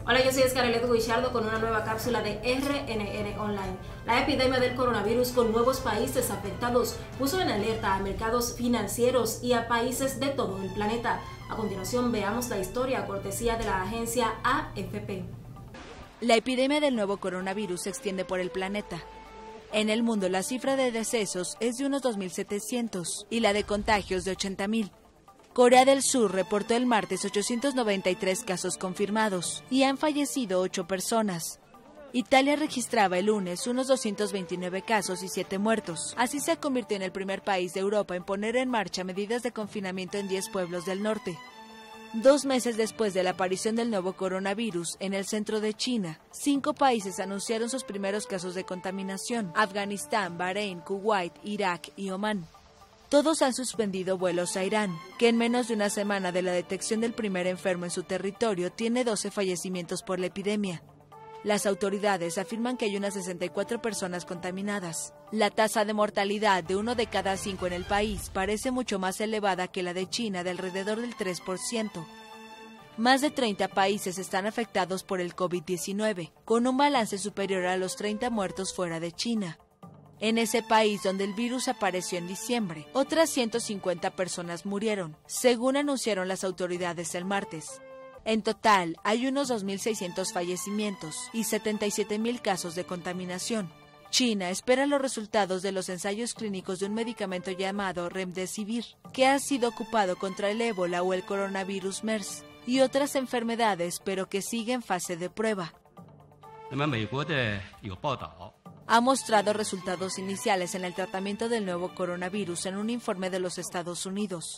Hola, yo soy Escarelet Guichardo con una nueva cápsula de RNN Online. La epidemia del coronavirus con nuevos países afectados puso en alerta a mercados financieros y a países de todo el planeta. A continuación veamos la historia cortesía de la agencia AFP. La epidemia del nuevo coronavirus se extiende por el planeta. En el mundo la cifra de decesos es de unos 2.700 y la de contagios de 80.000. Corea del Sur reportó el martes 893 casos confirmados y han fallecido 8 personas. Italia registraba el lunes unos 229 casos y 7 muertos. Así se convirtió en el primer país de Europa en poner en marcha medidas de confinamiento en 10 pueblos del norte. 2 meses después de la aparición del nuevo coronavirus en el centro de China, 5 países anunciaron sus primeros casos de contaminación: Afganistán, Bahrein, Kuwait, Irak y Omán. Todos han suspendido vuelos a Irán, que en menos de una semana de la detección del primer enfermo en su territorio tiene 12 fallecimientos por la epidemia. Las autoridades afirman que hay unas 64 personas contaminadas. La tasa de mortalidad de 1 de cada 5 en el país parece mucho más elevada que la de China, de alrededor del 3%. Más de 30 países están afectados por el COVID-19, con un balance superior a los 30 muertos fuera de China. En ese país donde el virus apareció en diciembre, otras 150 personas murieron, según anunciaron las autoridades el martes. En total, hay unos 2.600 fallecimientos y 77.000 casos de contaminación. China espera los resultados de los ensayos clínicos de un medicamento llamado Remdesivir, que ha sido ocupado contra el ébola o el coronavirus MERS y otras enfermedades, pero que sigue en fase de prueba. Ha mostrado resultados iniciales en el tratamiento del nuevo coronavirus en un informe de los Estados Unidos.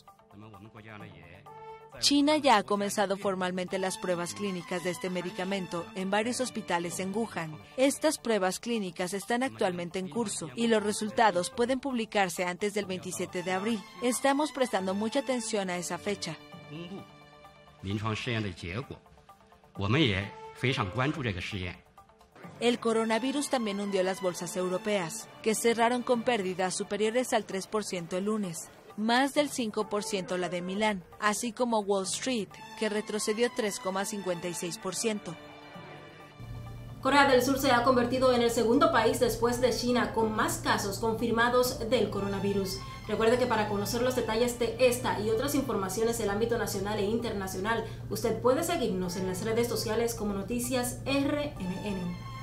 China ya ha comenzado formalmente las pruebas clínicas de este medicamento en varios hospitales en Wuhan. Estas pruebas clínicas están actualmente en curso y los resultados pueden publicarse antes del 27 de abril. Estamos prestando mucha atención a esa fecha. El coronavirus también hundió las bolsas europeas, que cerraron con pérdidas superiores al 3% el lunes, más del 5% la de Milán, así como Wall Street, que retrocedió 3,56%. Corea del Sur se ha convertido en el segundo país después de China con más casos confirmados del coronavirus. Recuerde que para conocer los detalles de esta y otras informaciones del ámbito nacional e internacional, usted puede seguirnos en las redes sociales como Noticias RNN.